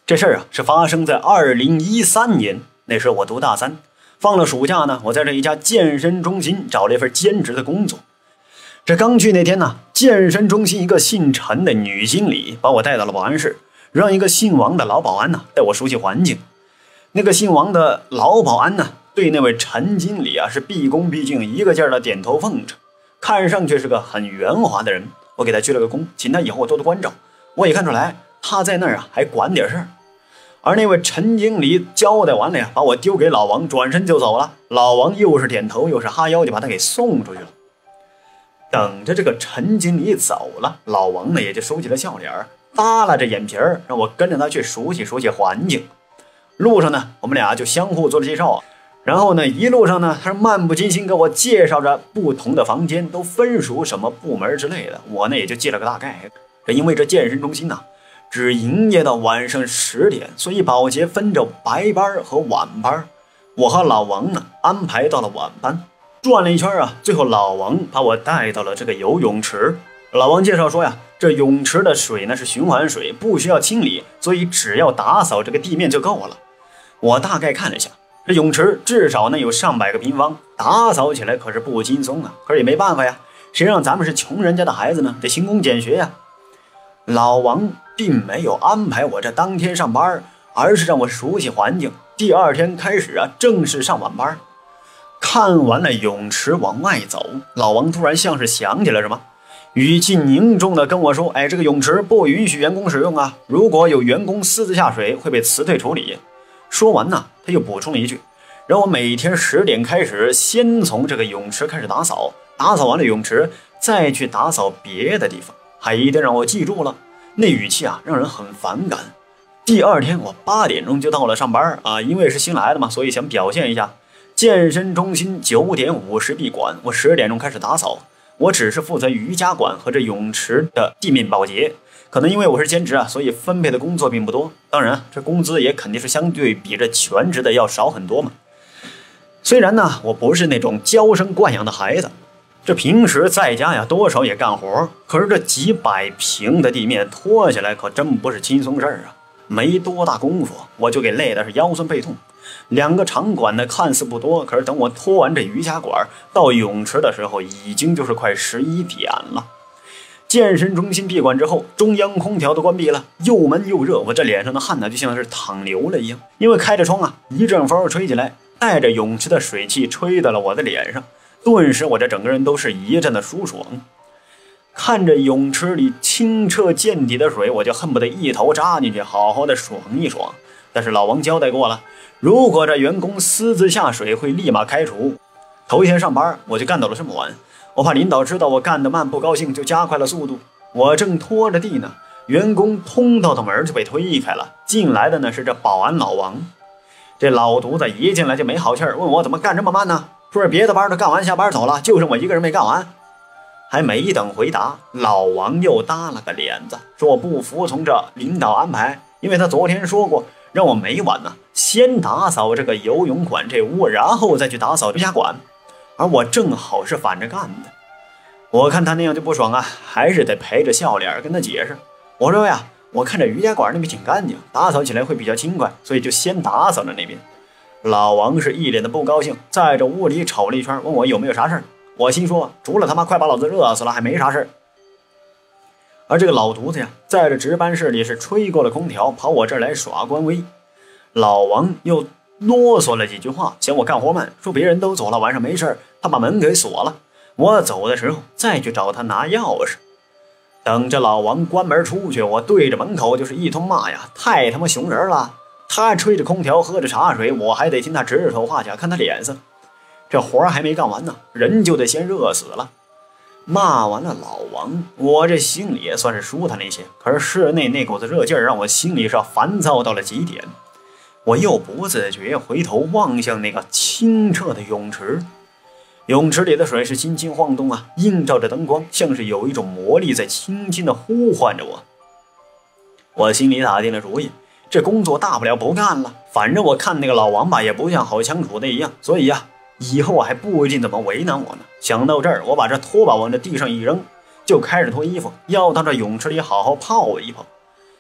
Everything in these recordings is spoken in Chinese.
这事儿啊是发生在2013年，那时候我读大3，放了暑假呢，我在这一家健身中心找了一份兼职的工作。这刚去那天呢，健身中心一个姓陈的女经理把我带到了保安室，让一个姓王的老保安呢带我熟悉环境。那个姓王的老保安呢，对那位陈经理啊是毕恭毕敬，一个劲儿的点头奉承，看上去是个很圆滑的人。我给他鞠了个躬，请他以后多多关照。我也看出来他在那儿啊还管点事儿。而那位陈经理交代完了呀，把我丢给老王，转身就走了。老王又是点头又是哈腰，就把他给送出去了。等着这个陈经理走了，老王呢也就收起了笑脸，耷拉着眼皮儿，让我跟着他去熟悉熟悉环境。路上呢，我们俩就相互做了介绍，然后呢，一路上呢，他是漫不经心给我介绍着不同的房间都分属什么部门之类的，我呢也就记了个大概。因为这健身中心呢只营业到晚上10点，所以保洁分着白班和晚班。我和老王呢安排到了晚班。转了一圈啊，最后老王把我带到了这个游泳池。老王介绍说呀，这泳池的水呢是循环水，不需要清理，所以只要打扫这个地面就够了。我大概看了一下，这泳池至少呢有上百个平方，打扫起来可是不轻松啊。可是也没办法呀，谁让咱们是穷人家的孩子呢，得勤工俭学呀。老王并没有安排我这当天上班，而是让我熟悉环境。第二天开始啊，正式上晚班。看完了泳池往外走，老王突然像是想起了什么，语气凝重的跟我说：“哎，这个泳池不允许员工使用啊，如果有员工私自下水，会被辞退处理。”说完呢，他又补充了一句，让我每天10点开始，先从这个泳池开始打扫，打扫完了泳池，再去打扫别的地方，还一定让我记住了。那语气啊，让人很反感。第二天我8点钟就到了上班啊，因为是新来的嘛，所以想表现一下。健身中心9点50闭馆，我10点钟开始打扫。我只是负责瑜伽馆和这泳池的地面保洁。可能因为我是兼职啊，所以分配的工作并不多。当然，这工资也肯定是相对比这全职的要少很多嘛。虽然呢，我不是那种娇生惯养的孩子，这平时在家呀多少也干活，可是这几百平的地面拖起来可真不是轻松事儿啊。没多大功夫，我就给累的是腰酸背痛。2个场馆呢看似不多，可是等我拖完这瑜伽馆到泳池的时候，已经就是快11点了。健身中心闭馆之后，中央空调都关闭了，又闷又热，我这脸上的汗呢就像是淌流了一样。因为开着窗啊，一阵风吹进来，带着泳池的水汽吹到了我的脸上，顿时我这整个人都是一阵的舒爽。看着泳池里清澈见底的水，我就恨不得一头扎进去，好好的爽一爽。但是老王交代过了，如果这员工私自下水，会立马开除。头一天上班，我就干到了这么晚，我怕领导知道我干得慢不高兴，就加快了速度。我正拖着地呢，员工通道的门就被推开了，进来的呢是这保安老王。这老犊子一进来就没好气儿，问我怎么干这么慢呢？说是别的班都干完下班走了，就剩我一个人没干完。还没等回答，老王又搭了个脸子，说我不服从这领导安排，因为他昨天说过让我每晚呢先打扫这个游泳馆这屋，然后再去打扫瑜伽馆，而我正好是反着干的。我看他那样就不爽啊，还是得陪着笑脸跟他解释。我说呀，我看这瑜伽馆那边挺干净，打扫起来会比较轻快，所以就先打扫了那边。老王是一脸的不高兴，在这屋里瞅了一圈，问我有没有啥事儿。我心说，除了他妈快把老子热死了，还没啥事儿。而这个老犊子呀，在这值班室里是吹过了空调，跑我这儿来耍官威。老王又啰嗦了几句话，嫌我干活慢，说别人都走了，晚上没事儿，他把门给锁了。我走的时候再去找他拿钥匙。等着老王关门出去，我对着门口就是一通骂呀，太他妈熊人了！他吹着空调，喝着茶水，我还得听他指手画脚，看他脸色。这活还没干完呢，人就得先热死了。骂完了老王，我这心里也算是舒坦了一些。可是室内那股子热劲儿让我心里是烦躁到了极点。我又不自觉回头望向那个清澈的泳池，泳池里的水是轻轻晃动啊，映照着灯光，像是有一种魔力在轻轻的呼唤着我。我心里打定了主意，这工作大不了不干了，反正我看那个老王吧也不像好相处的一样，所以呀，以后还不一定怎么为难我呢。想到这儿，我把这拖把往这地上一扔，就开始脱衣服，要到这泳池里好好泡一泡。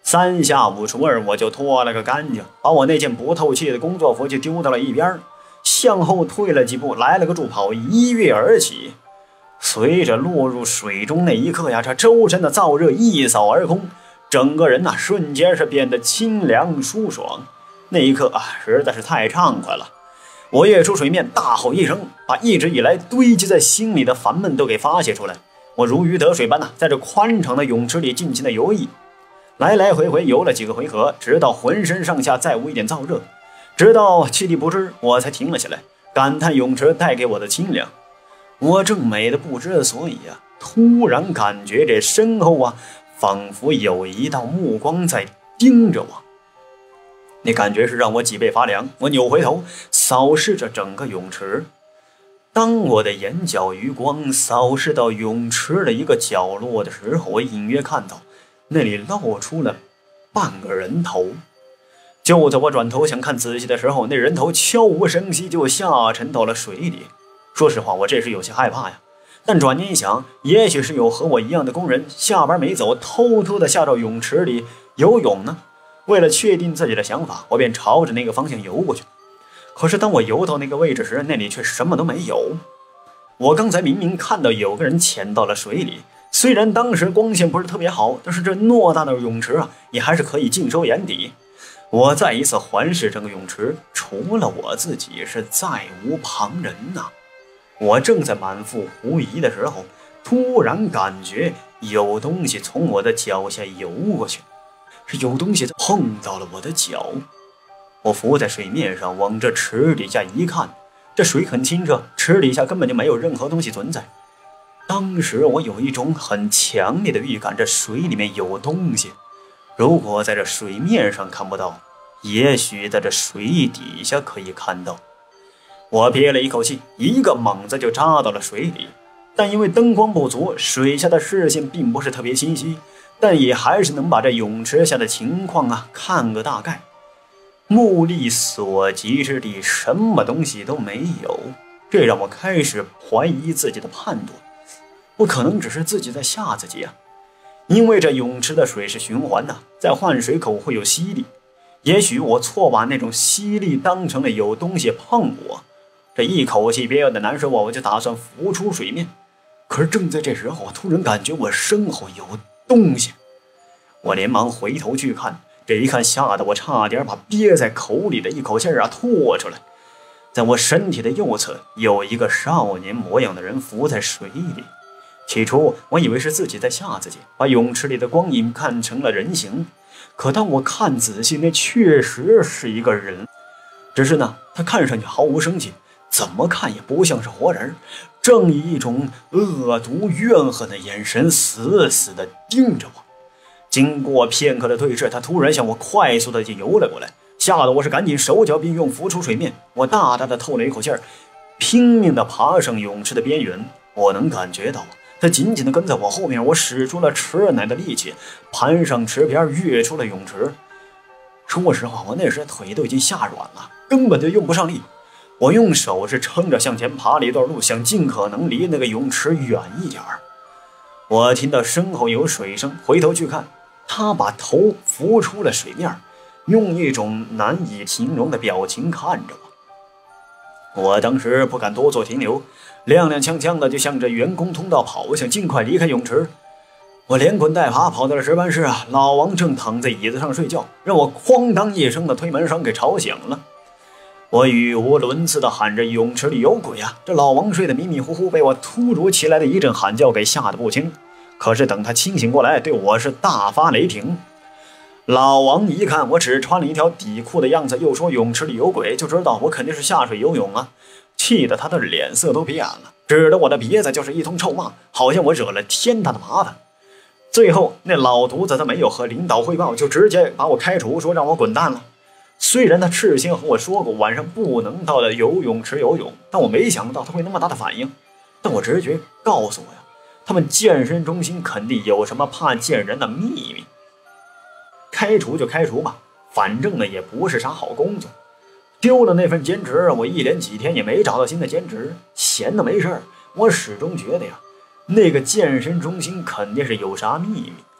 3下5除2，我就脱了个干净，把我那件不透气的工作服就丢到了一边，向后退了几步，来了个助跑，一跃而起。随着落入水中那一刻呀，这周身的燥热一扫而空，整个人瞬间是变得清凉舒爽。那一刻实在是太畅快了。我跃出水面，大吼一声，把一直以来堆积在心里的烦闷都给发泄出来。我如鱼得水般在这宽敞的泳池里尽情的游弋，来来回回游了几个回合，直到浑身上下再无一点燥热，直到气力不支，我才停了下来，感叹泳池带给我的清凉。我正美的不知所以突然感觉这身后仿佛有一道目光在盯着我。那感觉是让我脊背发凉。我扭回头扫视着整个泳池，当我的眼角余光扫视到泳池的一个角落的时候，我隐约看到那里露出了半个人头。就在我转头想看仔细的时候，那人头悄无声息就下沉到了水里。说实话，我这时有些害怕呀，但转念一想，也许是有和我一样的工人下班没走，偷偷的下到泳池里游泳呢。为了确定自己的想法，我便朝着那个方向游过去。可是当我游到那个位置时，那里却什么都没有。我刚才明明看到有个人潜到了水里，虽然当时光线不是特别好，但是这偌大的泳池也还是可以尽收眼底。我再一次环视整个泳池，除了我自己是再无旁人我正在满腹狐疑的时候，突然感觉有东西从我的脚下游过去，是有东西碰到了我的脚。我浮在水面上，往这池底下一看，这水很清澈，池底下根本就没有任何东西存在。当时我有一种很强烈的预感，这水里面有东西。如果在这水面上看不到，也许在这水底下可以看到。我憋了一口气，一个猛子就扎到了水里，但因为灯光不足，水下的视线并不是特别清晰，但也还是能把这泳池下的情况看个大概。目力所及之地，什么东西都没有，这让我开始怀疑自己的判断。我可能只是自己在吓自己因为这泳池的水是循环在换水口会有吸力，也许我错把那种吸力当成了有东西碰我。这一口气憋得难受我就打算浮出水面。可是正在这时候，我突然感觉我身后有东西，我连忙回头去看，这一看吓得我差点把憋在口里的一口气吐出来。在我身体的右侧有一个少年模样的人浮在水里。起初我以为是自己在吓自己，把泳池里的光影看成了人形，可当我看仔细，那确实是一个人，只是他看上去毫无生气，怎么看也不像是活人，正以一种恶毒怨恨的眼神死死地盯着我。经过片刻的对视，他突然向我快速地就游了过来，吓得我是赶紧手脚并用浮出水面。我大大的透了一口气拼命地爬上泳池的边缘。我能感觉到他紧紧地跟在我后面，我使出了吃奶的力气，攀上池边跃出了泳池。说实话，我那时腿都已经吓软了，根本就用不上力。我用手是撑着向前爬了一段路，想尽可能离那个泳池远一点。我听到身后有水声，回头去看，他把头浮出了水面，用一种难以形容的表情看着我。我当时不敢多做停留，踉踉跄跄的就向着员工通道跑，想尽快离开泳池。我连滚带爬跑到了值班室老王正躺在椅子上睡觉，让我哐当一声的推门声给吵醒了。我语无伦次的喊着泳池里有鬼这老王睡得迷迷糊糊，被我突如其来的一阵喊叫给吓得不轻。可是等他清醒过来，对我是大发雷霆。老王一看我只穿了一条底裤的样子，又说泳池里有鬼，就知道我肯定是下水游泳气得他的脸色都变了，指着我的鼻子就是一通臭骂，好像我惹了天大的麻烦。最后那老犊子他没有和领导汇报，就直接把我开除，说让我滚蛋了。虽然他事先和我说过晚上不能到了游泳池游泳，但我没想到他会那么大的反应。但我直觉告诉我他们健身中心肯定有什么怕见人的秘密。开除就开除吧，反正也不是啥好工作。丢了那份兼职，我一连几天也没找到新的兼职，闲的没事我始终觉得那个健身中心肯定是有啥秘密，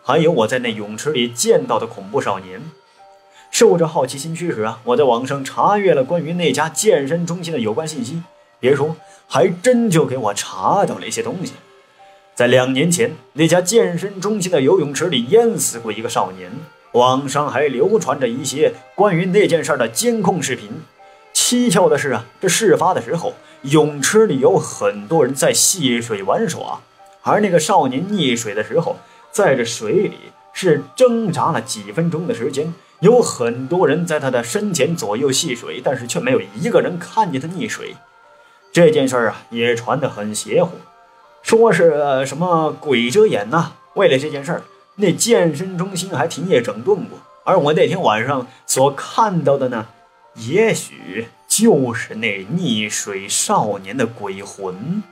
还有我在那泳池里见到的恐怖少年。受着好奇心驱使啊，我在网上查阅了关于那家健身中心的有关信息，别说，还真就给我查到了一些东西。在2年前，那家健身中心的游泳池里淹死过一个少年，网上还流传着一些关于那件事的监控视频。蹊跷的是啊，这事发的时候，泳池里有很多人在戏水玩耍，而那个少年溺水的时候，在这水里是挣扎了几分钟的时间。有很多人在他的身前左右戏水，但是却没有一个人看见他溺水。这件事啊，也传得很邪乎，说是什么鬼遮眼呐。为了这件事儿，那健身中心还停业整顿过。而我那天晚上所看到的呢，也许就是那溺水少年的鬼魂。